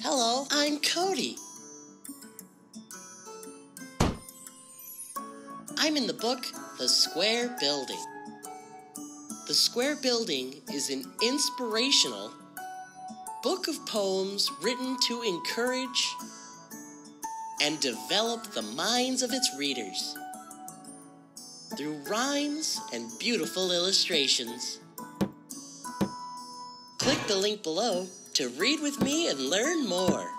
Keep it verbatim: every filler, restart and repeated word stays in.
Hello, I'm Cody. I'm in the book, The Square Building. The Square Building is an inspirational book of poems written to encourage and develop the minds of its readers through rhymes and beautiful illustrations. Click the link below to read with me and learn more.